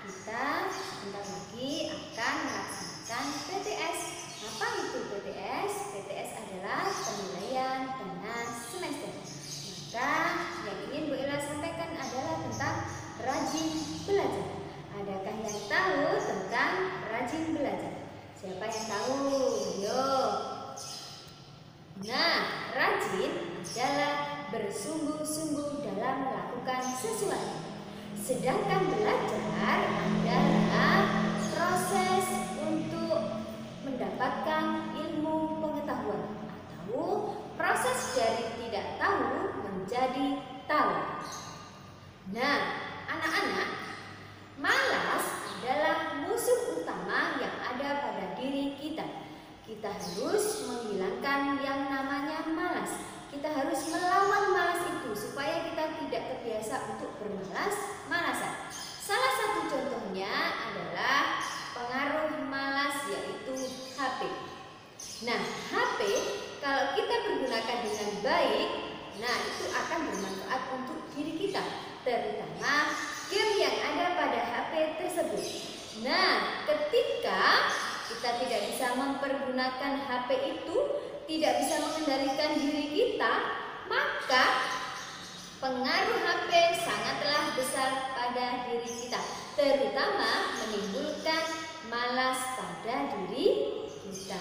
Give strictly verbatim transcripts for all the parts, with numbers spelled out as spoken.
kita sebentar lagi akan melaksanakan P T S. Apa itu P T S? P T S adalah penilaian tengah semester. Maka yang ingin Bu Ella sampaikan adalah tentang rajin belajar. Adakah yang tahu tentang rajin belajar? Siapa yang tahu? Yo. Nah, rajin adalah bersungguh-sungguh dalam melakukan sesuatu. Sedangkan belajar adalah proses untuk mendapatkan ilmu pengetahuan atau proses dari tidak tahu menjadi tahu. Nah, anak-anak, malas adalah musuh utama yang ada pada diri kita. Kita harus menghilangkan yang namanya malas. Kita harus melawan malas itu supaya kita tidak terbiasa untuk bermalas-malasan. Salah satu contohnya adalah pengaruh malas, yaitu H P. Nah, H P kalau kita pergunakan dengan baik, nah itu akan bermanfaat untuk diri kita, terutama game yang ada pada H P tersebut. Nah, ketika kita tidak bisa mempergunakan H P itu, tidak bisa mengendalikan diri kita, maka pengaruh H P sangatlah besar pada diri kita, terutama menimbulkan malas pada diri kita.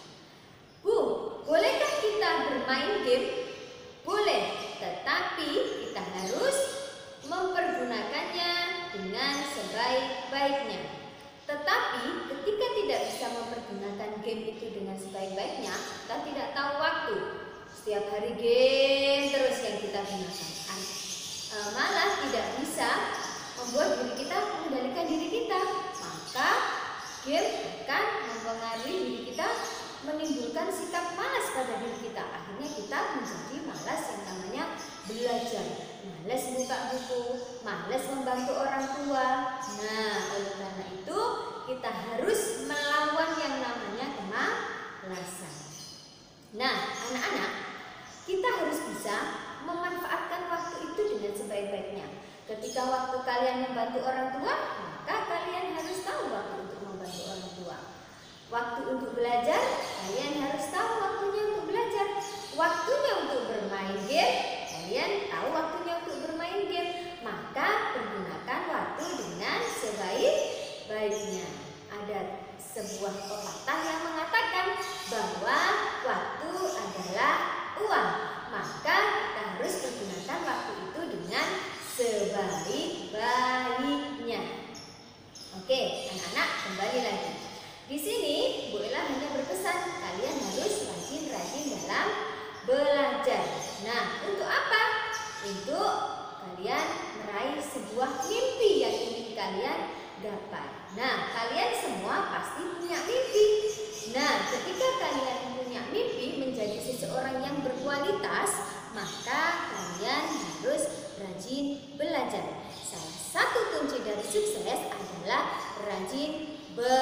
Bu, bolehkah kita bermain game? Boleh, tetapi kita harus mempergunakannya dengan sebaik-baiknya. Tetapi ketika tidak bisa mempergunakan game itu dengan sebaik-baiknya, kita tidak tahu waktu. Setiap hari game terus yang kita gunakan. E, malah tidak bisa membuat diri kita mengendalikan diri kita. Maka game akan mempengaruhi diri kita, menimbulkan sikap malas pada diri kita. Akhirnya kita menjadi malas yang namanya belajar, malas buka buku, malas membantu orang tua. Nah, oleh karena itu kita harus melawan yang namanya kemalasan. Nah, anak-anak, kita harus bisa memanfaatkan waktu itu dengan sebaik-baiknya. Ketika waktu kalian membantu orang tua, maka kalian harus tahu waktu untuk membantu orang tua. Waktu untuk belajar, kalian harus tahu waktunya untuk belajar. Waktunya untuk bermain game, kalian tahu waktunya untuk bermain game. Maka pergunakan waktu dengan sebaik-baiknya. Ada sebuah pepatah yang mengatakan bahwa waktu adalah uang. Maka kita harus menggunakan waktu itu dengan sebaik-baiknya. Oke, anak-anak, kembali lagi. Di sini Bu Ella hanya berpesan kalian harus rajin-rajin dalam belajar. Nah, untuk apa? Untuk kalian meraih sebuah mimpi yang ingin kalian gapai. Nah, kalian semua pasti punya mimpi. Nah, ketika kalian punya mimpi menjadi seseorang yang berkualitas, maka kalian harus rajin belajar. Salah satu kunci dari sukses adalah rajin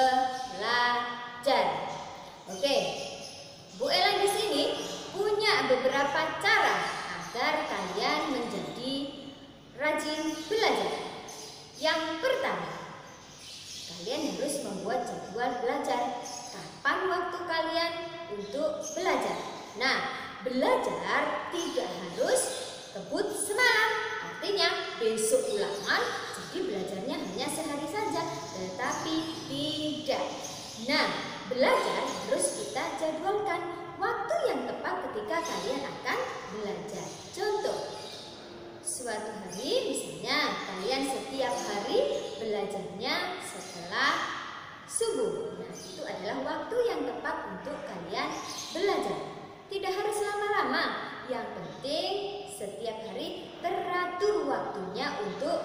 belajar. Oke, Bu Ella di sini punya beberapa cara agar kalian menjadi rajin belajar. Yang pertama, kalian harus membuat jadwal belajar. Kapan waktu kalian untuk belajar? Nah, belajar tidak harus kebut semalam. Artinya besok ulangan, jadi belajarnya hanya sehari saja. Tetapi tidak. Nah, belajar harus kita jadwalkan waktu yang tepat ketika kalian akan belajar. Contoh, suatu hari misalnya kalian setiap hari belajarnya setelah subuh. Nah, itu adalah waktu yang tepat untuk kalian belajar. Tidak harus lama-lama. Yang penting setiap hari teratur waktunya untuk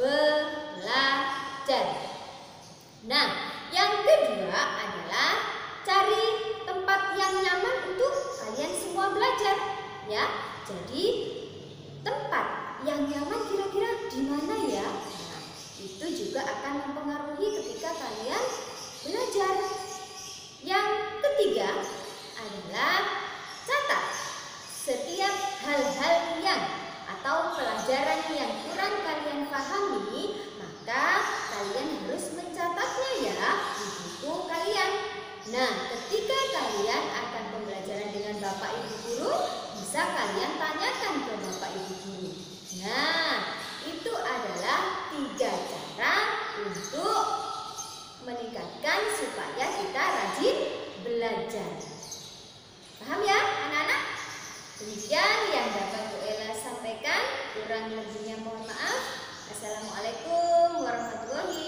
belajar. Nah, yang kedua adalah cari tempat yang nyaman untuk kalian semua belajar, ya. Jadi tempat yang nyaman kira-kira di mana ya? Nah, itu juga akan mempengaruhi ketika kalian belajar. Yang ketiga adalah catat setiap hal-hal yang atau pelajaran yang kurang kalian pahami, maka kalian harus meningkatkan supaya kita rajin belajar. Paham ya anak-anak? Demikian yang dapat Bu Ella sampaikan. Kurang lebihnya mohon maaf. Assalamualaikum warahmatullahi